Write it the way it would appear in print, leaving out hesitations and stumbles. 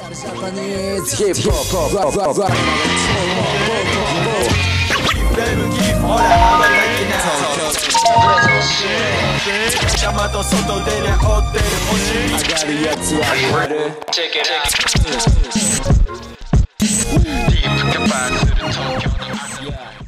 Japanese hip hop rap rap rap 山と外でね追ってる星上がるやつは言わる Check it out. Deep バーする東京の